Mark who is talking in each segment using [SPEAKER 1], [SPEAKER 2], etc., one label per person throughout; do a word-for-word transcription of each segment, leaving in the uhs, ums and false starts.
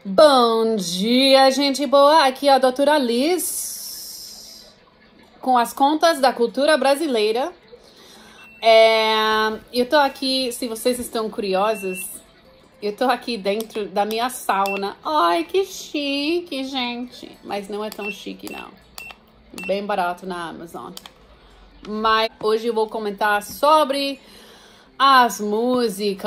[SPEAKER 1] Bom dia, gente boa. Aqui é a doutora Liz com as contas da cultura brasileira. É, eu tô aqui, se vocês estão curiosos, eu tô aqui dentro da minha sauna. Ai, que chique, gente. Mas não é tão chique, não. Bem barato na Amazon. Mas hoje eu vou comentar sobre as músicas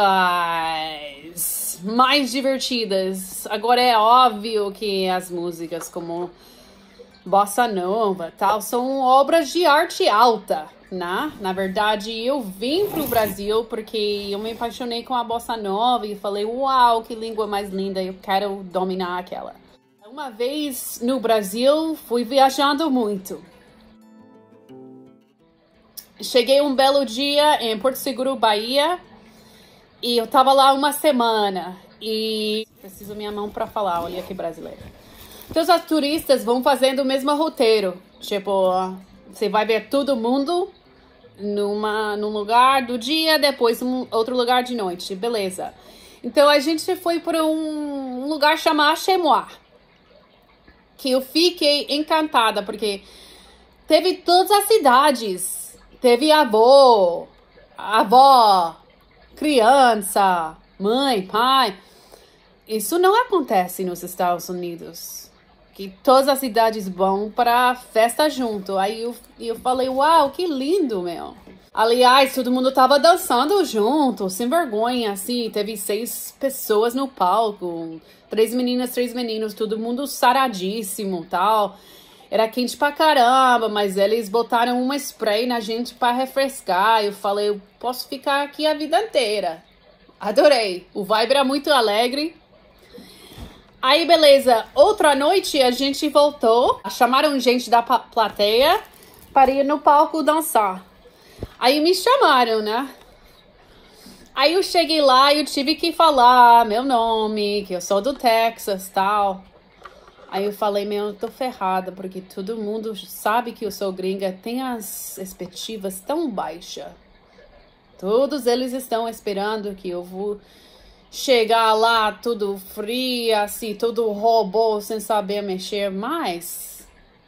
[SPEAKER 1] mais divertidas. Agora é óbvio que as músicas como Bossa Nova tal são obras de arte alta, né? Na verdade, eu vim pro Brasil porque eu me apaixonei com a Bossa Nova e falei, uau, que língua mais linda, eu quero dominar aquela. Uma vez no Brasil, fui viajando muito. Cheguei um belo dia em Porto Seguro, Bahia, e eu tava lá uma semana. E preciso minha mão pra falar, olha que brasileira. Então os turistas vão fazendo o mesmo roteiro. Tipo, você vai ver todo mundo numa, num lugar do dia, depois um outro lugar de noite, beleza. Então a gente foi para um, um lugar chamado Chemois, que eu fiquei encantada, porque teve todas as cidades. Teve avô, avó, criança, mãe, pai. Isso não acontece nos Estados Unidos. Que todas as cidades vão para festa junto. Aí eu, eu falei, uau, que lindo, meu. Aliás, todo mundo tava dançando junto, sem vergonha, assim. Teve seis pessoas no palco. Três meninas, três meninos, todo mundo saradíssimo, tal. Era quente pra caramba, mas eles botaram uma spray na gente pra refrescar. Eu falei, eu posso ficar aqui a vida inteira. Adorei. O vibe era muito alegre. Aí, beleza. Outra noite, a gente voltou. Chamaram gente da plateia para ir no palco dançar. Aí me chamaram, né? Aí eu cheguei lá e eu tive que falar meu nome, que eu sou do Texas, tal. Aí eu falei, meu, eu tô ferrada, porque todo mundo sabe que eu sou gringa, tem as expectativas tão baixas. Todos eles estão esperando que eu vou chegar lá tudo frio, assim, todo robô, sem saber mexer mais.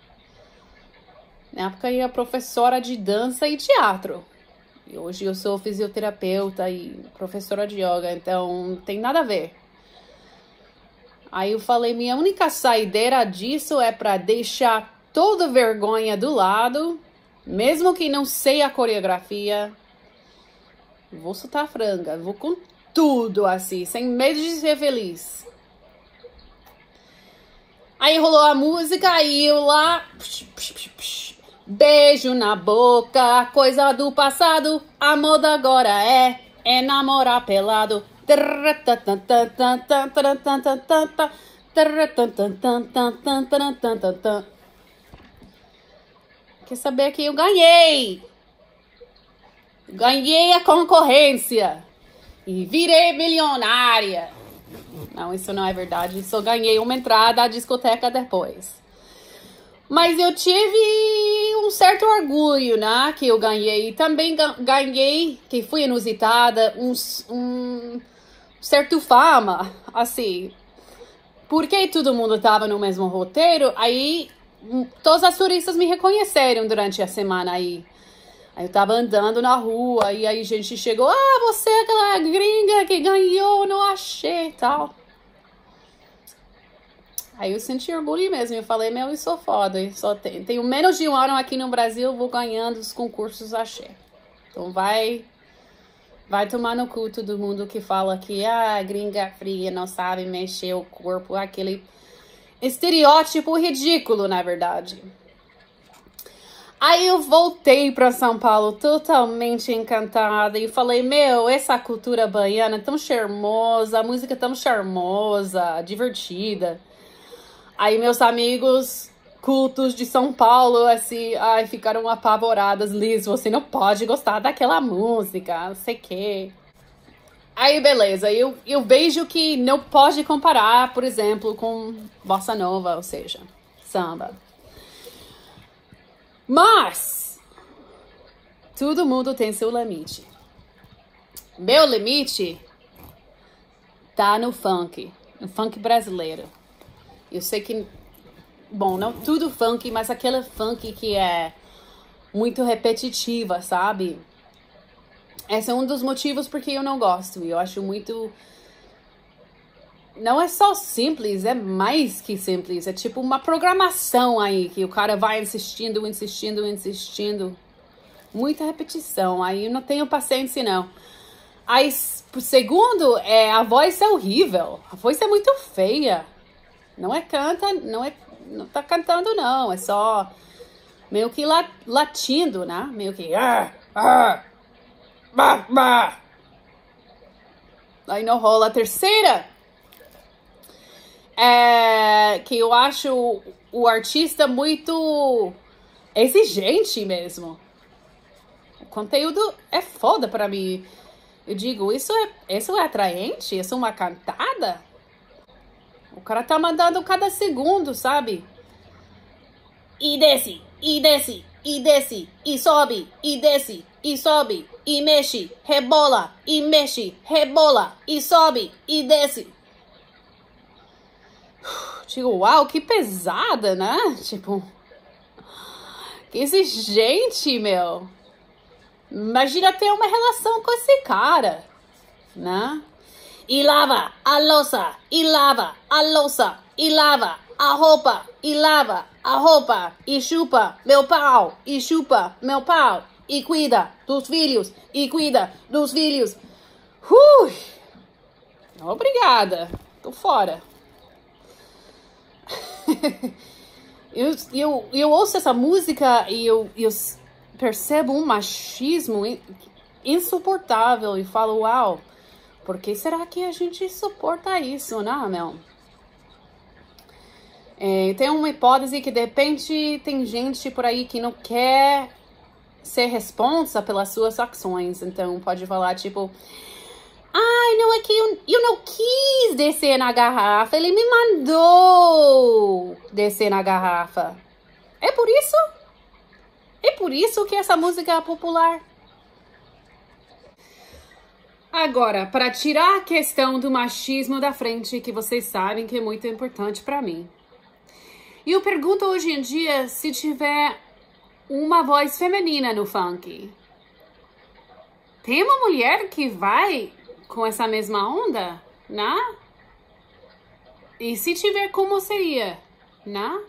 [SPEAKER 1] Na época eu era professora de dança e teatro. E hoje eu sou fisioterapeuta e professora de yoga, então não tem nada a ver. Aí eu falei, minha única saideira disso é para deixar toda vergonha do lado, mesmo que não sei a coreografia, vou soltar a franga, vou com tudo assim, sem medo de ser feliz. Aí rolou a música e eu lá, psh, psh, psh, psh, beijo na boca, coisa do passado, a moda agora é, é namorar pelado. Quer saber que eu ganhei? Ganhei a concorrência e virei milionária. Não, isso não é verdade. Só ganhei uma entrada à discoteca depois. Mas eu tive um certo orgulho, né? Que eu ganhei. E também ganhei, que fui inusitada, um, um certo fama, assim. Porque todo mundo tava no mesmo roteiro, aí todos os turistas me reconheceram durante a semana aí. Aí eu tava andando na rua, e aí a gente chegou, ah, você é aquela gringa que ganhou, não achei, tal. Aí eu senti orgulho mesmo, eu falei, meu, eu sou foda, eu só tenho, tenho menos de um ano aqui no Brasil, vou ganhando os concursos axé. Então vai, vai tomar no cu todo mundo que fala que, ah, gringa fria, não sabe mexer o corpo, aquele estereótipo ridículo, na verdade. Aí eu voltei para São Paulo totalmente encantada e falei, meu, essa cultura baiana é tão charmosa, a música é tão charmosa, divertida. Aí meus amigos cultos de São Paulo, assim, ai, ficaram apavoradas. Liz, você não pode gostar daquela música, não sei o quê. Aí, beleza, eu, eu vejo que não pode comparar, por exemplo, com Bossa Nova, ou seja, samba. Mas, todo mundo tem seu limite. Meu limite tá no funk. no funk brasileiro. Eu sei que, bom, não tudo funk, mas aquele funk que é muito repetitiva, sabe? Esse é um dos motivos porque eu não gosto. Eu acho muito... Não é só simples, é mais que simples. É tipo uma programação aí, que o cara vai insistindo, insistindo, insistindo. Muita repetição. Aí eu não tenho paciência, não. Aí, segundo, é, a voz é horrível. A voz é muito feia. Não é canta, não é... Não tá cantando, não. É só meio que lat, latindo, né? Meio que... Ah, ah. Bah, bah. Aí não rola. A terceira é que eu acho o artista muito exigente mesmo. O conteúdo é foda pra mim. Eu digo, isso é, isso é atraente? Isso é uma cantada? O cara tá mandando cada segundo, sabe? E desce, e desce, e desce, e sobe, e desce, e sobe, e mexe, rebola, e mexe, rebola, e sobe, e desce. Digo, uau, que pesada, né? Tipo, que exigente, meu. Imagina ter uma relação com esse cara, né? E lava a louça, e lava a louça, e lava a roupa, e lava a roupa, e chupa meu pau, e chupa meu pau, e cuida dos filhos, e cuida dos filhos. Ui! Obrigada, tô fora. eu, eu, eu ouço essa música e eu, eu percebo um machismo insuportável e falo, uau, por que será que a gente suporta isso, né, meu? É, tem uma hipótese que de repente tem gente por aí que não quer ser responsa pelas suas ações. Então pode falar tipo, ai, não é que eu, eu não quis descer na garrafa, ele me mandou descer na garrafa. É por isso? É por isso que essa música é popular. Agora, para tirar a questão do machismo da frente, que vocês sabem que é muito importante para mim. E eu pergunto hoje em dia se tiver uma voz feminina no funk. Tem uma mulher que vai com essa mesma onda, né? E se tiver, como seria, né?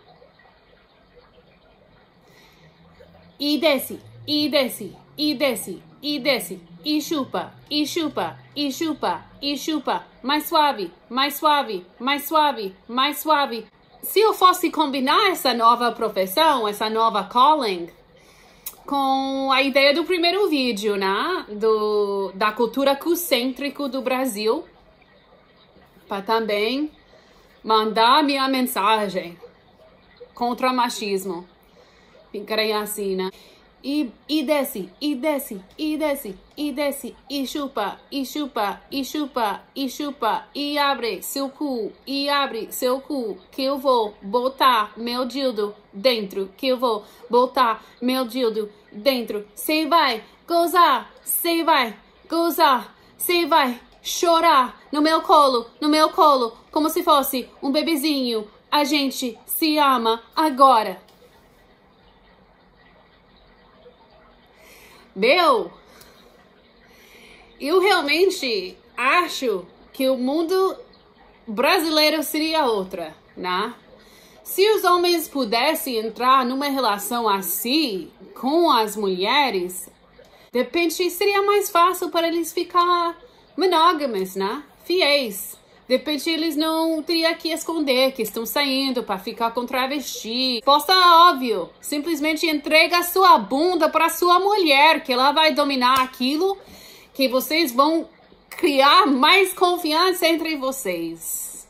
[SPEAKER 1] E desce, e desce, e desce, e desce, e chupa, e chupa, e chupa, e chupa, mais suave, mais suave, mais suave, mais suave. Se eu fosse combinar essa nova profissão, essa nova calling, com a ideia do primeiro vídeo, né? Do, da cultura concêntrica do Brasil, para também mandar minha mensagem contra o machismo. Ficarei assim, né? E, e desce, e desce, e desce, e desce, e chupa, e chupa, e chupa, e chupa, e abre seu cu, e abre seu cu, que eu vou botar meu dildo dentro, que eu vou botar meu dildo dentro. Cê vai gozar, cê vai gozar, cê vai chorar no meu colo, no meu colo, como se fosse um bebezinho. A gente se ama agora. Meu, eu realmente acho que o mundo brasileiro seria outra, né? Se os homens pudessem entrar numa relação assim com as mulheres, de repente seria mais fácil para eles ficar monógamos, né? Fiéis. De repente eles não teriam que esconder que estão saindo para ficar com travesti. Posta óbvio. Simplesmente entrega sua bunda para sua mulher, que ela vai dominar aquilo, que vocês vão criar mais confiança entre vocês.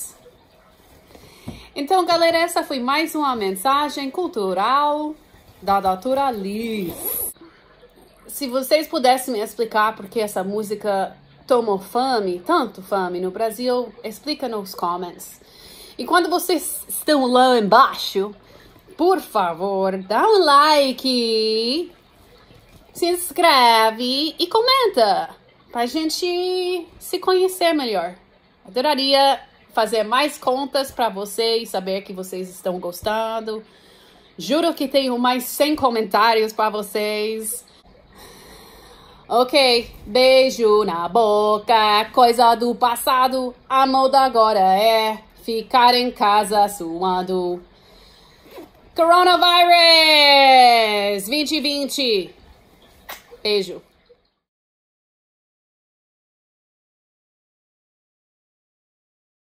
[SPEAKER 1] Então, galera, essa foi mais uma mensagem cultural da doutora Liz. Se vocês pudessem me explicar por que essa música tomou fame, tanto fame no Brasil, explica nos comments. E quando vocês estão lá embaixo, por favor, dá um like, se inscreve e comenta pra gente se conhecer melhor. Adoraria fazer mais contas para vocês, saber que vocês estão gostando. Juro que tenho mais cem comentários para vocês. Ok, beijo na boca, coisa do passado. A moda agora é ficar em casa suando. Coronavirus vinte e vinte. Beijo.